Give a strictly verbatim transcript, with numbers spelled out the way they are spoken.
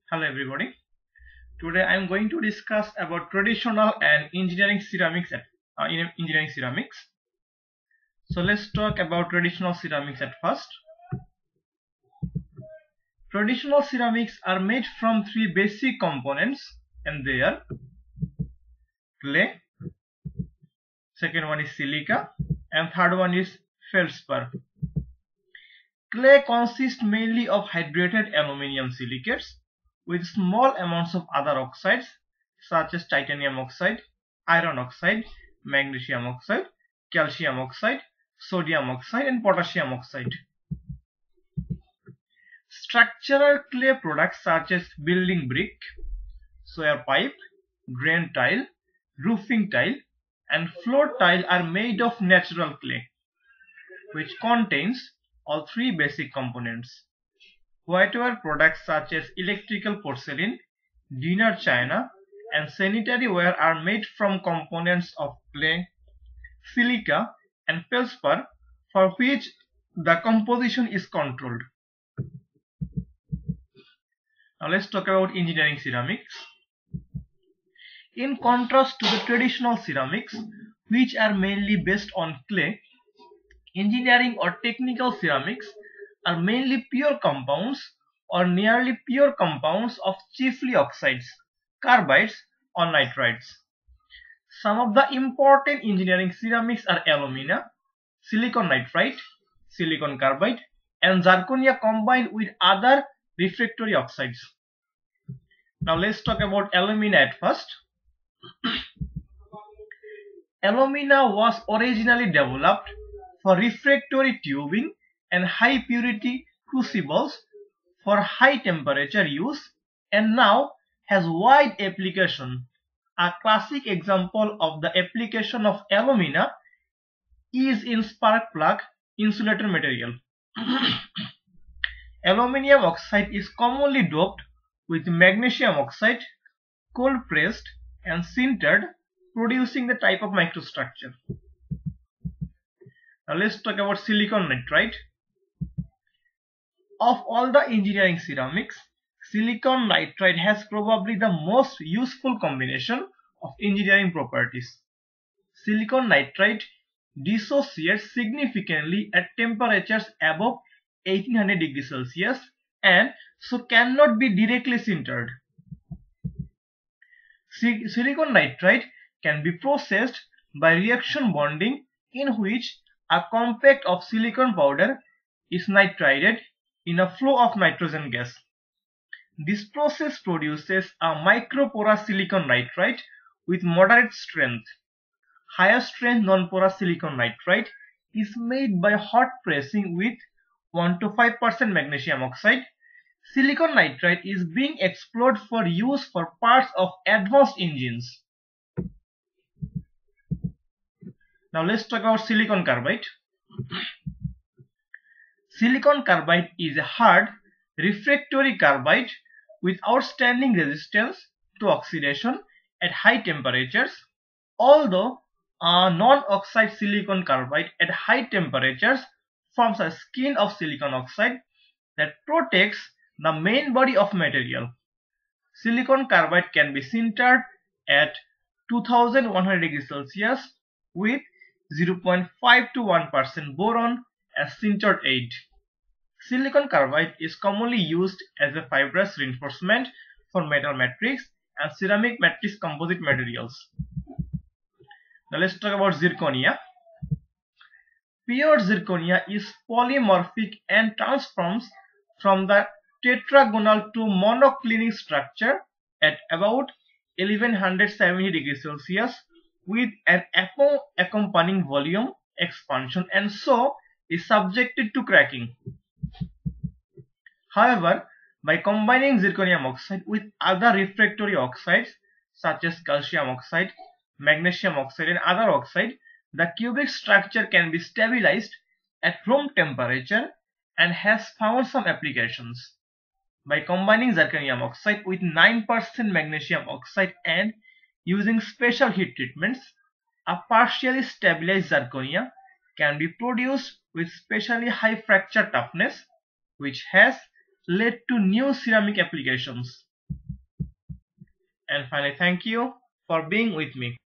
Hello everybody. Today I am going to discuss about traditional and engineering ceramics at uh, in engineering ceramics. So let's talk about traditional ceramics at first. Traditional ceramics are made from three basic components, and they are clay, second one is silica, and third one is feldspar. Clay consists mainly of hydrated aluminium silicates with small amounts of other oxides such as titanium oxide, iron oxide, magnesium oxide, calcium oxide, sodium oxide, and potassium oxide. Structural clay products such as building brick, sewer pipe, drain tile, roofing tile, and floor tile are made of natural clay, which contains all three basic components. Whiteware products such as electrical porcelain, dinner china, and sanitary ware are made from components of clay, silica, and feldspar, for which the composition is controlled. Now let's talk about engineering ceramics. In contrast to the traditional ceramics, which are mainly based on clay, engineering or technical ceramics are mainly pure compounds or nearly pure compounds of chiefly oxides, carbides, or nitrides. Some of the important engineering ceramics are alumina, silicon nitride, silicon carbide, and zirconia combined with other refractory oxides. Now let's talk about alumina at first. Alumina was originally developed for refractory tubing and high purity crucibles for high temperature use, and now has wide application. A classic example of the application of alumina is in spark plug insulator material. Aluminium oxide is commonly doped with magnesium oxide, cold pressed and sintered, producing the type of microstructure. Now let's talk about silicon nitride. Of all the engineering ceramics, silicon nitride has probably the most useful combination of engineering properties. Silicon nitride dissociates significantly at temperatures above eighteen hundred degrees Celsius and so cannot be directly sintered. Silicon nitride can be processed by reaction bonding, in which a compact of silicon powder is nitrided in a flow of nitrogen gas. This process produces a microporous silicon nitride with moderate strength. Higher strength non-porous silicon nitride is made by hot pressing with one to five percent magnesium oxide. Silicon nitride is being explored for use for parts of advanced engines. Now let's talk about silicon carbide. Silicon carbide is a hard, refractory carbide with outstanding resistance to oxidation at high temperatures, although a non-oxide silicon carbide at high temperatures forms a skin of silicon oxide that protects the main body of material. Silicon carbide can be sintered at two thousand one hundred degrees Celsius with zero point five to one percent boron as sintered aid. Silicon carbide is commonly used as a fibrous reinforcement for metal matrix and ceramic matrix composite materials. Now let's talk about zirconia. Pure zirconia is polymorphic and transforms from the tetragonal to monoclinic structure at about eleven seventy degrees Celsius with an accompanying volume expansion, and so is subjected to cracking. However, by combining zirconium oxide with other refractory oxides such as calcium oxide, magnesium oxide, and other oxide, the cubic structure can be stabilized at room temperature and has found some applications. By combining zirconium oxide with nine percent magnesium oxide and using special heat treatments, a partially stabilized zirconia can be produced with specially high fracture toughness, which has led to new ceramic applications. And finally, thank you for being with me.